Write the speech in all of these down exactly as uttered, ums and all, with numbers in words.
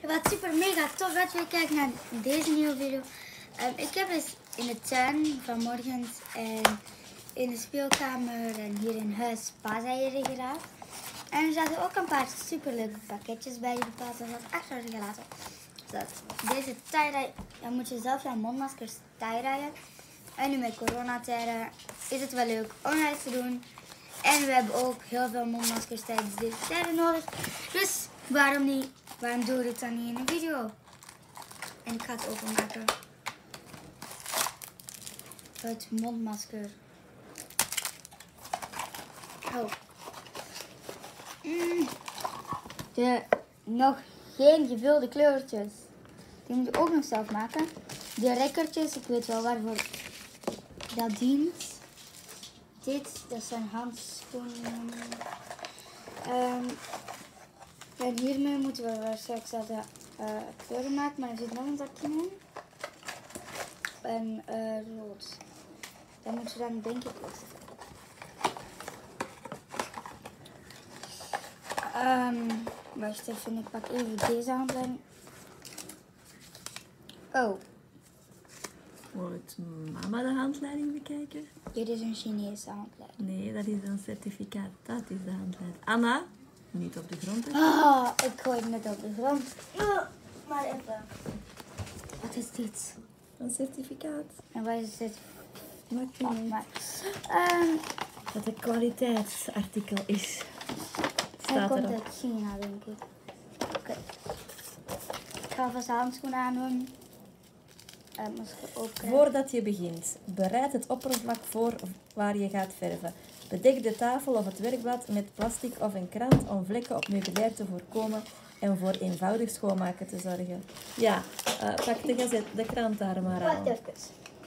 Wat super mega tof dat je kijkt naar deze nieuwe video. Um, ik heb dus in de tuin vanmorgen en in de speelkamer en hier in huis paaseieren geraapt. En er zaten ook een paar super leuke pakketjes bij die de paas had achtergelaten. Dus deze tie-dye, dan moet je zelf je mondmaskers tie-dyen. En nu met coronatijden is het wel leuk om dat te doen. En we hebben ook heel veel mondmaskers tijdens deze tijden nodig. Dus waarom niet? Waarom doe ik het dan niet in een video? En ik ga het openmaken. Het mondmasker. Oh. Mm. De nog geen gevulde kleurtjes. Die moet je ook nog zelf maken. De rekkertjes, ik weet wel waarvoor dat dient. Dit, dat zijn handschoenen. Um, en hiermee moeten we waarschijnlijk zelf de uh, kleuren maken, maar er zit nog een zakje in. En uh, rood. Dat moet je dan denk ik ook. Um, wacht even, ik pak even deze handleiding. Oh. Moet mama de handleiding bekijken? Dit is een Chinese handleiding. Nee, dat is een certificaat. Dat is de handleiding. Anna, niet op de grond. Hè? Oh, ik gooi het net op de grond. Oh, maar even. Wat is dit? Een certificaat. En waar is dit? Maakt Oh, niet maar. uit. Um, Dat het kwaliteitsartikel is. Hij Staat komt erop. uit China, denk ik. Oké. Okay. Ik ga vast handschoenen aandoen. Uh, Voordat je begint, bereid het oppervlak voor waar je gaat verven. Bedek de tafel of het werkblad met plastic of een krant om vlekken op meubilair te voorkomen en voor eenvoudig schoonmaken te zorgen. Ja, uh, pak de gazet, de krant daar maar aan. Wacht even.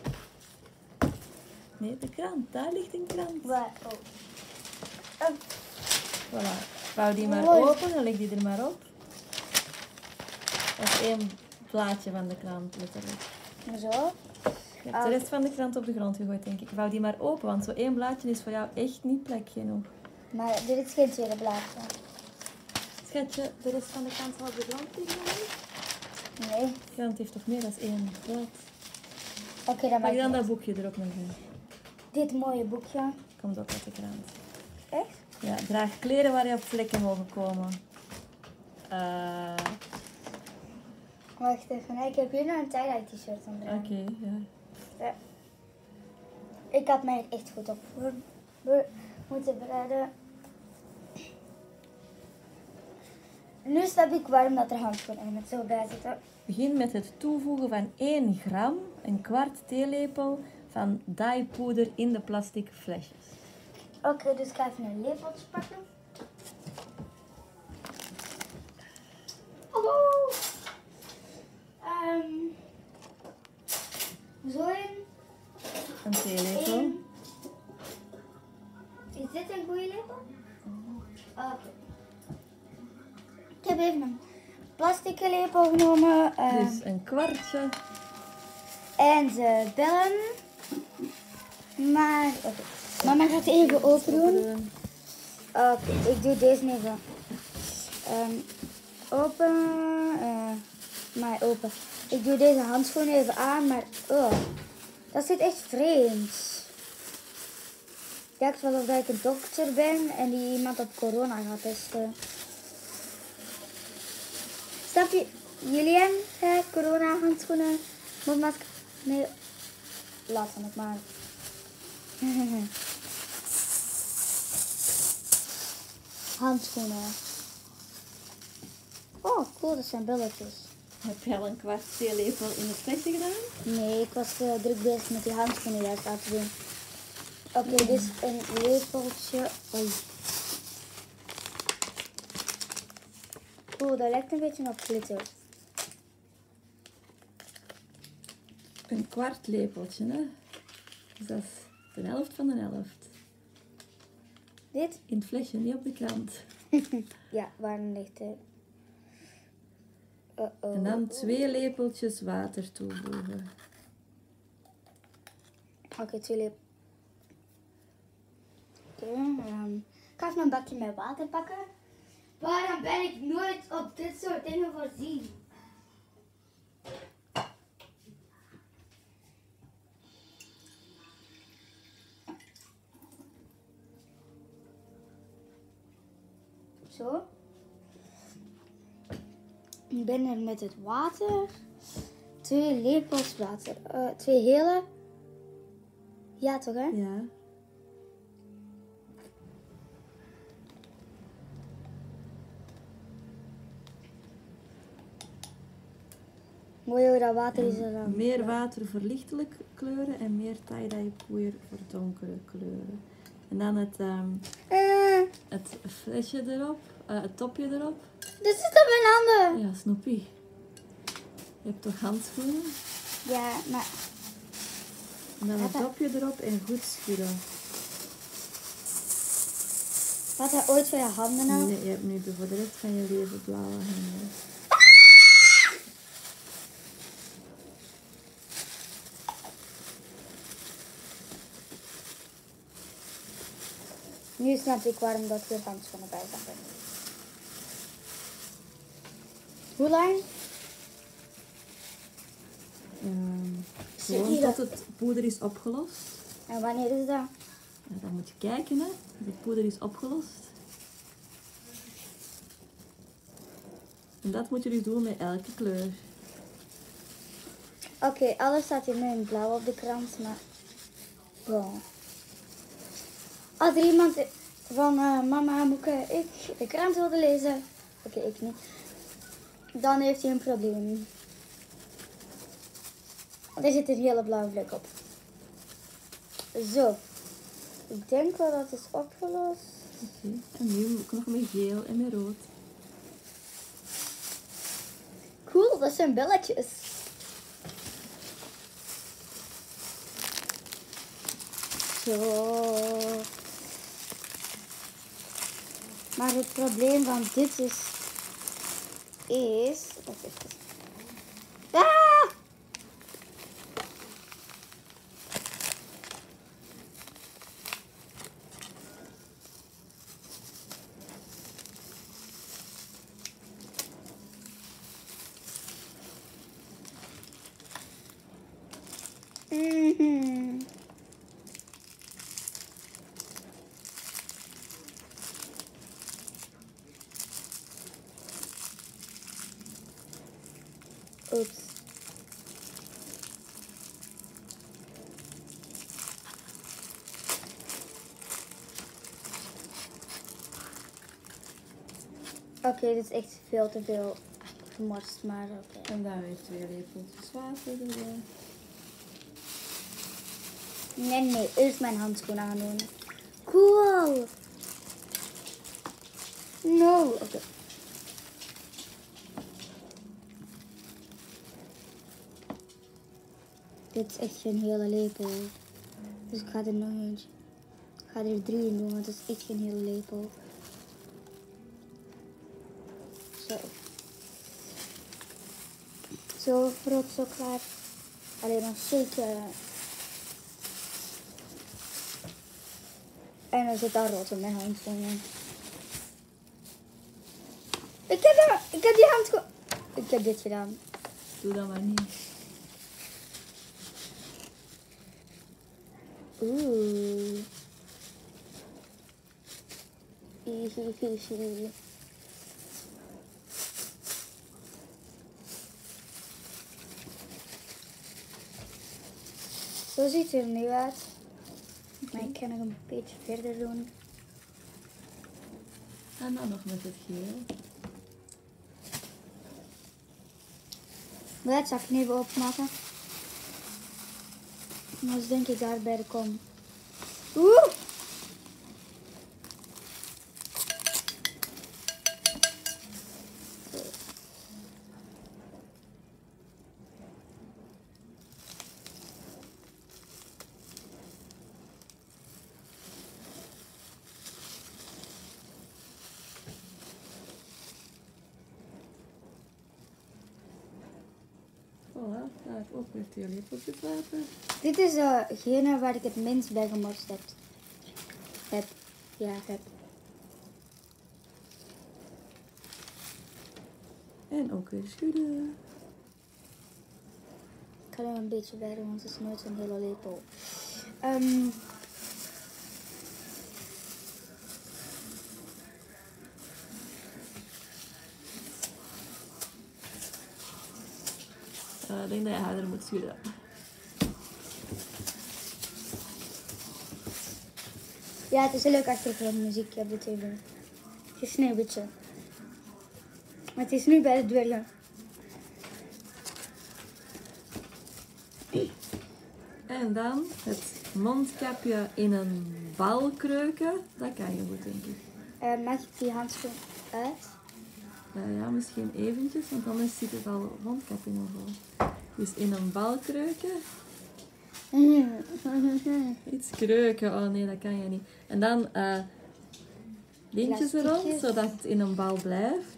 Nee, de krant, daar ligt een krant. Waar? Oh. Oh. Voilà, vouw die maar Mooi. open en leg die er maar op. Dat is één blaadje van de krant, letterlijk. Zo. Je hebt de rest van de krant op de grond gegooid, denk ik. Vouw die maar open, want zo één blaadje is voor jou echt niet plek genoeg. Maar dit is geen tweede blaadje. Schatje, de rest van de krant zal op de grond liggen? Nee. De krant heeft toch meer dan één blad? Oké, okay, dan maak Pak dan ik dat boekje er ook nog in. dit mooie boekje. Komt ook uit de krant. Echt? Ja, draag kleren waar je op vlekken mogen komen. Uh... Wacht even, ik heb hier nog een tie-dye t-shirt aan. Oké, okay, ja. ja. Ik had mij er echt goed op voor moeten bereiden. Nu snap ik waarom dat er handschoenen met zo bij zitten. Begin met het toevoegen van één gram, een kwart theelepel van dyepoeder in de plastic flesjes. Oké, okay, dus ik ga even een lepeltje pakken. Hallo! Um, zo in. Een theelepel. Een. Is dit een goede lepel? Oké. Okay. Ik heb even een plastic lepel genomen. Um, dus een kwartje. En ze bellen. Maar, oké. Okay. Mama gaat even open doen. Oké, okay, ik doe deze even. Um, open. Uh, maar open. Ik doe deze handschoenen even aan, maar oh, dat zit echt vreemd. Het lijkt wel of ik een dokter ben en die iemand op corona gaat testen. Snap je? Julian, hè? Corona handschoenen, mondmasker. Nee, laat het maar. Handschoenen. Oh, cool, dat zijn belletjes. Heb je al een kwart theelepel in het flesje gedaan? Nee, ik was uh, druk bezig met die handschoenen juist laten doen. Oké, okay, mm. Dit is een lepeltje. Oei. Oeh, dat lijkt een beetje op glitter. Een kwart lepeltje, hè? Dus dat is de helft van de helft. Dit? In het flesje, niet op de krant. Ja, waar ligt het? Uh -oh. En dan twee lepeltjes water toevoegen. Oké, okay, twee lepeltjes. Oké, okay, um, ik ga even een bakje met water pakken. Waarom ben ik nooit op dit soort dingen voorzien? Zo. Ik ben er met het water. Twee lepels water. Uh, twee hele. Ja, toch hè? Ja. Mooi hoe dat water is er dan. Meer water voor lichtelijk kleuren en meer tie-dye poeier voor donkere kleuren. En dan het, um, Uh, het flesje erop, uh, het topje erop. dit zit op mijn handen. Ja, Snoepie. Je hebt toch handschoenen? Ja, maar... En dan het topje erop en goed schudden. Had hij ooit voor je handen nou? Nee, je hebt nu voor de rest van je leven blauwe handen. Nu snap ik waarom dat hier handschoenen bij zaten. Hoe lang? Um, Zie gewoon je tot dat? het poeder is opgelost. En wanneer is dat? Ja, dan moet je kijken, hè. Het poeder is opgelost. En dat moet je dus doen met elke kleur. Oké, okay, alles staat hier nu in blauw op de krant, maar... Bon. Als er iemand van uh, mama, moet ik de krant wilde lezen... Oké, okay, ik niet. Dan heeft hij een probleem. Er zit een hele blauwe vlek op. Zo. Ik denk wel dat het is opgelost. Oké, okay. En nu nog met geel en met rood. Cool, dat zijn belletjes. Zo. Maar het probleem van dit is... Is... Wacht even. Ah! Mm-hmm. Oops. Oké, okay, dit is echt veel te veel gemorst, maar oké. Okay. En dan weer twee lepeltjes water erbij. Nee, nee, eerst mijn handschoenen aandoen. Cool. No, oké. Okay. Dit is echt geen hele lepel. Dus ik ga er nog eentje. Ik ga er drie in doen, want het is echt geen hele lepel. Zo. Zo, rood, zo klaar. Alleen nog zeker. En er zit al rood op mijn handschoenen. Ik heb, er, ik heb die handschoen. Ik heb dit gedaan. Doe dat maar niet. Oeh. Zo ziet het er nu uit. Maar ik kan nog een beetje verder doen. En dan nog met het geel. Dat zal ik nu even opmaken. Anders denk ik daar bij de kom. Oeh! Voilà, daar ook weer twee lepeltjes water. Dit is degene uh, waar ik het minst bij gemorst heb. Heb. Ja, heb. En ook weer schudden. Ik ga er een beetje bij doen, want het is nooit zo'n hele lepel. Um, Uh, ik denk dat je harder moet schudden. Ja, het is een leuk achtergrondmuziekje op de tv. Het is sneeuwwitje. Maar het is nu bij de dwergen. En dan het mondkapje in een bal kreuken. Dat kan je goed, denk ik. Uh, mag ik die handschoen uit? Uh, ja, misschien eventjes, want anders zit het al mondkap in een bal. Dus in een bal kreuken. Iets kreuken, oh nee, dat kan je niet. En dan uh, lintjes er rond, zodat het in een bal blijft.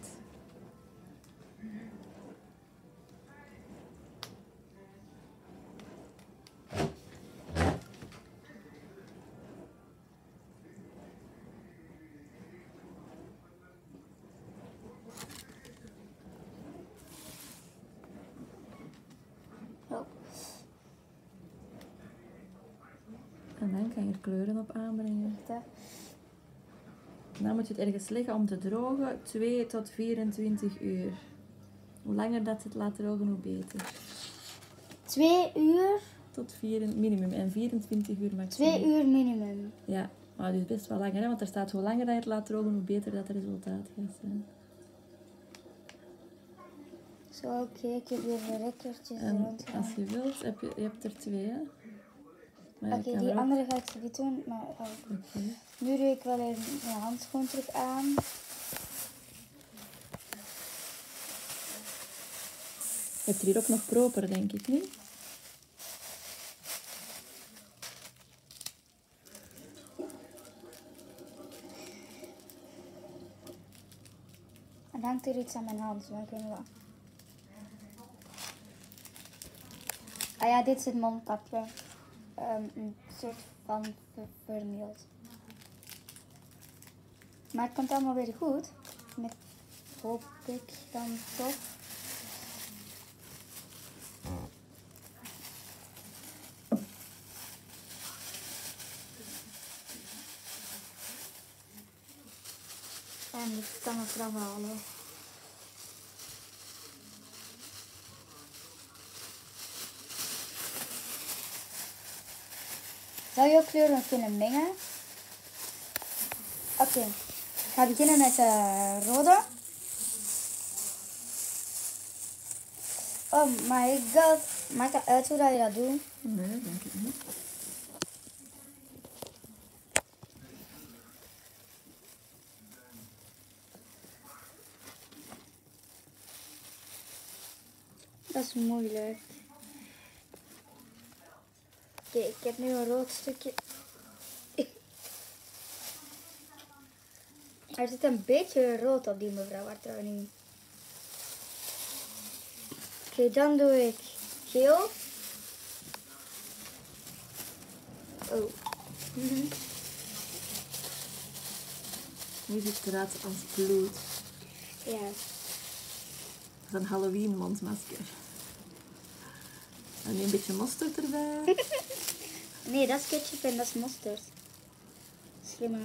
En dan kan je er kleuren op aanbrengen. Dan moet je het ergens leggen om te drogen, twee tot vierentwintig uur. Hoe langer dat het laat drogen, hoe beter. twee uur? Tot vier minimum en vierentwintig uur maximum. twee uur minimum? Ja, maar dus best wel langer, hè? Want er staat hoe langer dat je het laat drogen, hoe beter dat het resultaat gaat zijn. Zo, oké, okay, ik heb hier de rekkertjes en als je wilt, heb je, je hebt er twee, hè? Oké, okay, die ook... andere ga ik zo niet doen, maar okay. Nu doe ik wel even mijn handschoen terug aan. Je hebt hier ook nog proper, denk ik, niet? Er hangt er iets aan mijn hand, maar ik weet niet wat. Ah ja, dit is het mondkapje. Um, een soort van ver vernield. Maar het komt allemaal weer goed. Met, hoop ik dan toch. En ik kan het eraf halen. Zou je ook kleuren kunnen mengen? Oké, okay. Ik ga beginnen met de rode. Oh my god, maakt dat uit hoe dat je dat doet? Nee, denk ik niet. Dat is moeilijk. Oké, okay, ik heb nu een rood stukje. Er zit een beetje rood op die mevrouw, waar trouwens niet. Oké, okay, dan doe ik geel. Oh. Mm-hmm. Nu ziet het eruit als bloed. Ja. Dat is een Halloween mondmasker. En nu een beetje mosterd erbij. Nee, dat is ketchup en dat is mosterd. Slimme.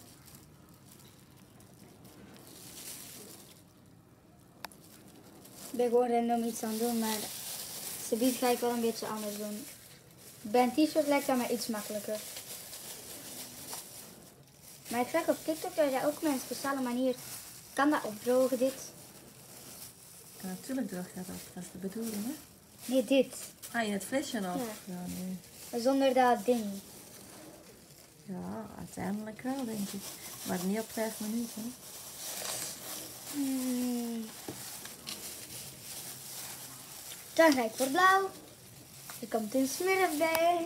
Ik ben gewoon random iets aan het doen, maar subiet ga ik wel een beetje anders doen. Bij een t-shirt lijkt dat mij iets makkelijker. Maar ik zag op TikTok dat je ook met een speciale manier kan dat opdrogen, dit. Ja, natuurlijk droogt dat op, dat is de bedoeling, hè? Nee, dit. Ah, in het flesje nog? Ja. Ja, nee. Zonder dat ding. Ja, uiteindelijk wel, denk ik. Maar niet op vijf minuten, hè? Hmm. Dan ga ik voor blauw. Er komt een smurf bij.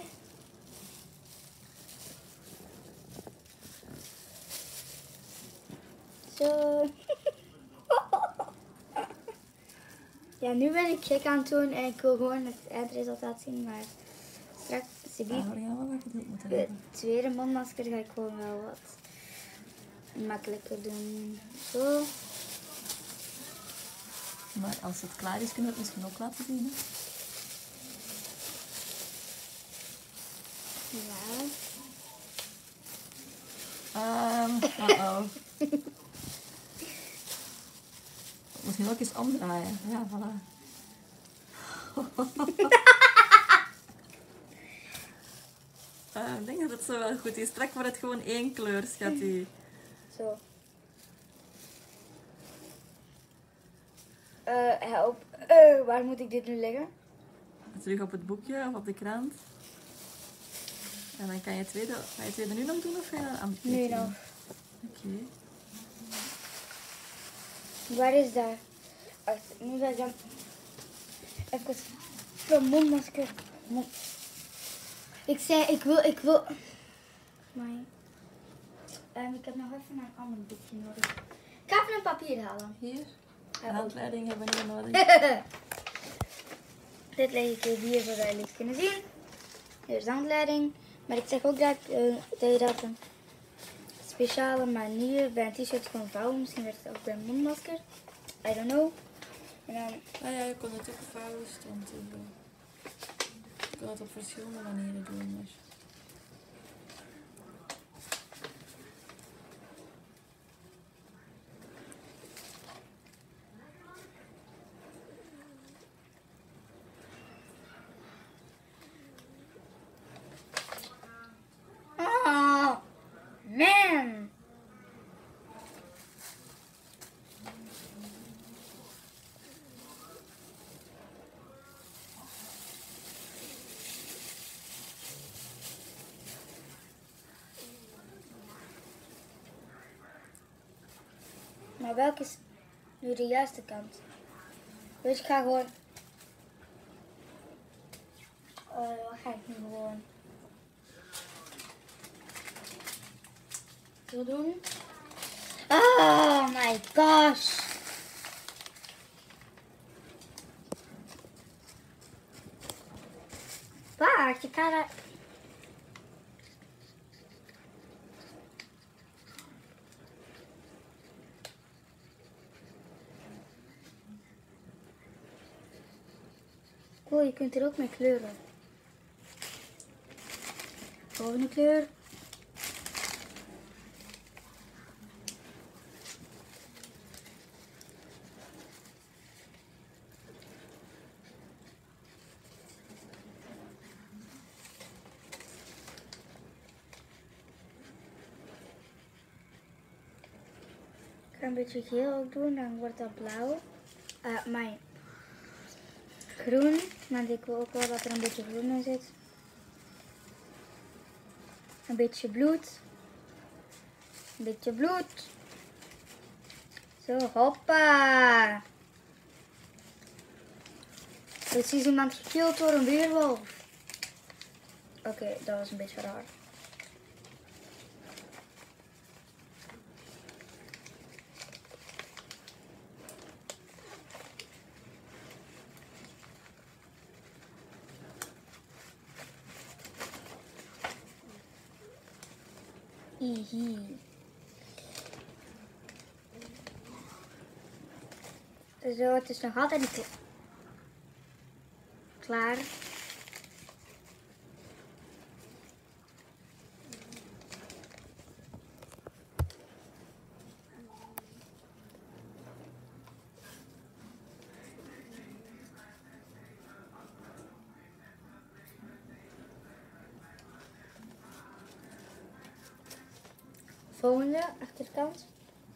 Zo. Ja, nu ben ik gek aan het doen en ik wil gewoon het eindresultaat zien, maar straks Ja, maar gaan we wat geduld moeten de hebben. tweede mondmasker ga ik gewoon wel wat makkelijker doen. Zo. Maar als het klaar is, kunnen we het misschien ook laten zien, hè? Ja. Um, uh-oh. Misschien ook eens omdraaien. Ja, voilà. uh, ik denk dat het zo wel goed is. Straks wordt het gewoon één kleur, schatje. Zo. Uh, help. Uh, waar moet ik dit nu leggen? Terug op het boekje of op de krant. En dan kan je het tweede, ga je het tweede nu nog doen of ga je dat aan het Nu nog. Oké. Okay. Waar is daar? Wacht, nu ga ik dan even mijn mondmasker. Mond. Ik zei, ik wil, ik wil. Maar um, ik heb nog even een ander boekje nodig. Ik ga even een papier halen. Hier. De handleiding hebben we niet nodig. Dit leg ik even hier zodat jullie het kunnen zien. Hier is de handleiding. Maar ik zeg ook dat, uh, dat je dat een speciale manier bij een t-shirt kan vouwen. Misschien werkt het ook bij een mondmasker. I don't know. En dan... Ah ja, je kon het ook vouwen, stond er. Je kon het op verschillende manieren doen. Maar... Oh, man. Maar welke is nu de juiste kant? Dus ik ga gewoon... Uh, wat ga ik nu gewoon... Zo doen. Oh my gosh. Wacht, je kan er... Oh, je kunt er ook mee kleuren. Volgende kleur. Ik ga een beetje geel ook doen, dan wordt dat blauw. Uh, mijn groen, want ik wil ook wel dat er een beetje groen in zit. Een beetje bloed. Een beetje bloed. Zo, hoppa. Precies iemand gekild door een weerwolf. Oké, okay, dat was een beetje raar. Ihi. Zo, het is nog altijd niet klaar. Volgende, achterkant.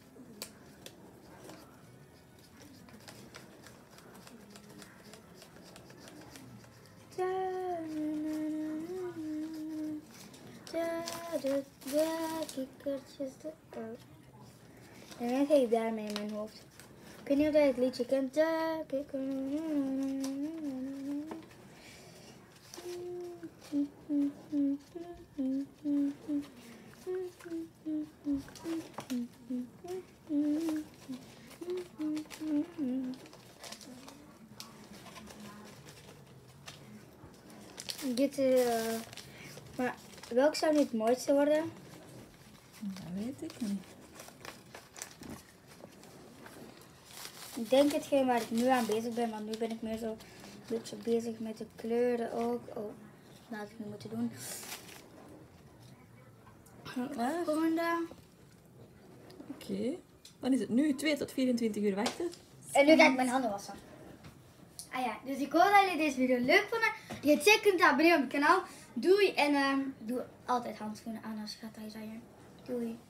Ja, kikkertjes. Oh. En dan ga ik daarmee in mijn hoofd. Ik weet niet of jij het liedje kent. Ja, dit is... Uh, maar welk zou nu het mooiste worden? Dat weet ik niet. Ik denk hetgeen waar ik nu aan bezig ben, want nu ben ik meer zo een beetje bezig met de kleuren ook. Oh, dat had ik nu moeten doen. Ah. Volgende. Oké. Okay. Dan is het nu twee tot vierentwintig uur wachten. En nu ga ik mijn handen wassen. Ah ja, dus ik hoop dat jullie deze video leuk vonden. Je hebt zeker kunt abonneren op het kanaal. Doei en um, doe altijd handschoenen aan als je gaat draaien. Doei.